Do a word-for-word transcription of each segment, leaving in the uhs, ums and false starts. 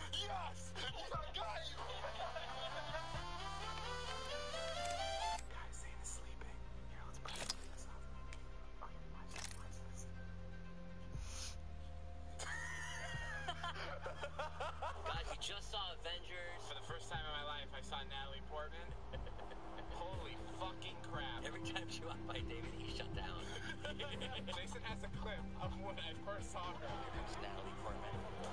Yes! I got you! Guys, Zane is sleeping. Here, let's put this up. Okay, watch this, watch this. Guys, we just saw Avengers. For the first time in my life, I saw Natalie Portman. Holy fucking crap. Every time she walked by David, he shut down. Jason has a clip of when I first saw her. It's Natalie Portman.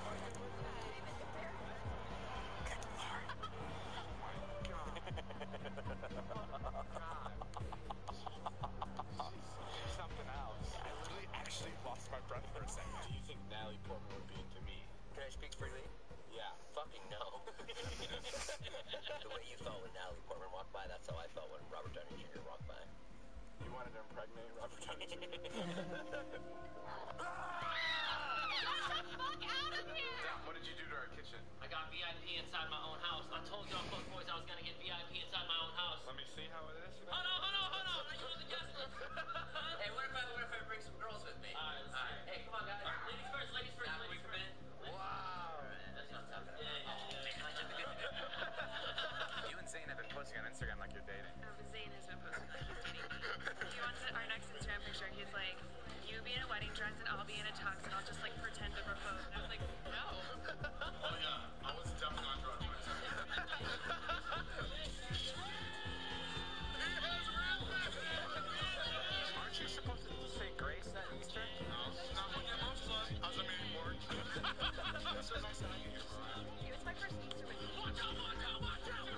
She's something else. I literally actually lost my breath for a second. Do you think Natalie Portman would be into me? Can I speak freely? Yeah. Fucking no. The way you felt when Natalie Portman walked by, that's how I felt when Robert Downey Junior walked by. You wanted to impregnate Robert Downey Junior Get the fuck out of here! Dom, what did you do to our kitchen? I got V I P inside my own house. I told y'all fuck boys I was gonna get V I P inside my own house. Let me see how it is. Hold on, hold on, hold on. I use the guest list. Hey, what if I, what if I bring some girls with me? Alright, let's see. Hey, come on, guys. Ladies first, ladies first, Now, ladies we first. come in. Wow. That's not tough. Yeah, yeah, yeah. You and Zane have been posting on Instagram like you're dating. No, but Zane has been posting that he's dating me. He wants it, our next Instagram picture. He's like, you be in a wedding dress and I'll be in a tux and I'll just like pretend to propose. And I was like, no. Oh yeah, I was definitely on drugs myself. Aren't you supposed to say grace at Easter? No, not when your mom's son has a mini board. This was nice having you. It was my first Easter with you. Watch out, watch out, watch out.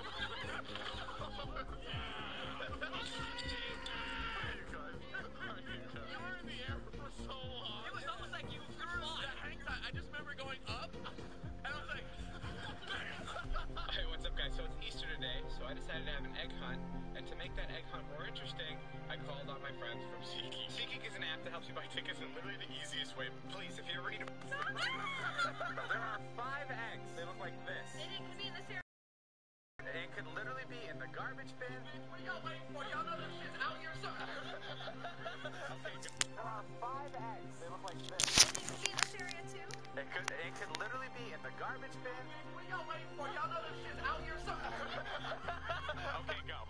You were in the air for so long. It was almost like you were flying. I just remember going up, and I was like, hey, what's up, guys? So it's Easter today, so I decided to have an egg hunt, and to make that egg hunt more interesting, I called on my friends from SeatGeek. SeatGeek is an app that helps you buy tickets in literally the easiest way. Please, if you're ready to... There are five eggs. They look like this. And it could be in the series. It could literally be in the garbage bin. What y'all waiting for? Y'all know this shit's out here somewhere. There are five eggs. They look like this. And it could be in this area too. It could, it could literally be in the garbage bin. What y'all waiting for? Y'all know this shit's out here somewhere. Okay, go.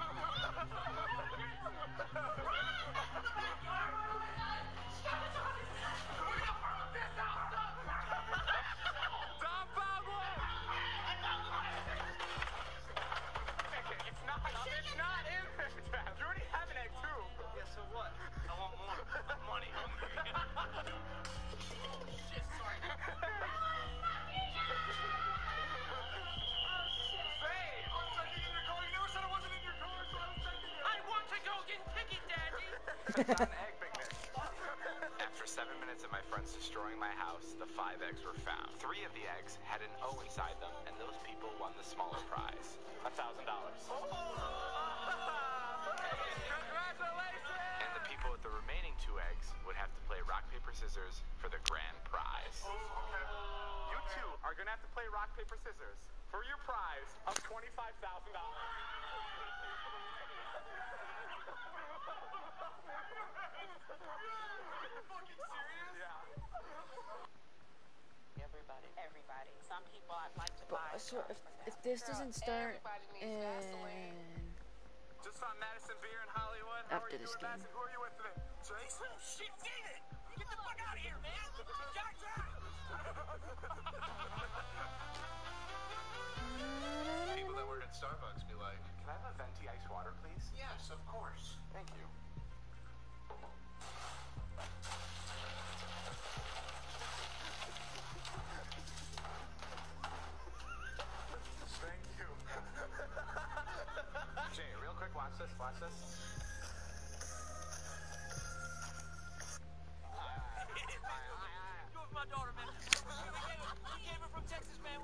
Dom Pablo! It's not, it's not in there, Trav. You already have an egg, too. Yeah, so what? I want more. I'm money hungry. Shit, sorry. I want to go get ticket, Daddy. It's not an egg picnic. After seven minutes of my friends destroying my house, the five eggs were found. Three of the eggs had an O inside them, and those people won the smaller prize. A thousand dollars. And the people with the remaining two eggs would have to play rock, paper, scissors for the grand prize. You two are gonna have to play rock, paper, scissors for your prize of twenty-five thousand dollars. Everybody, everybody. Some people I'd like to But buy. I swear, if, if this doesn't start and Just saw Madison Beer in Hollywood. How After are you this doing, game. Madison? Who are you with today? Jason? Oh, shit, David! Get the fuck out of here, man! Jack, Jack! People that work at Starbucks be like, can I have a venti ice water, please? Yes, of course. Thank you. Thank you. Jay, real quick, watch this, watch this. You with my daughter, man. We gave her, we gave her from Texas, man.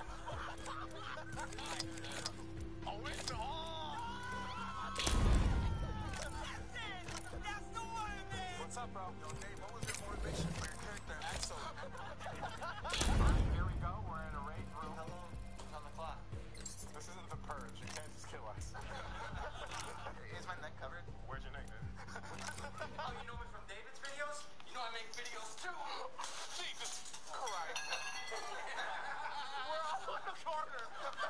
Oh, it's on! burger.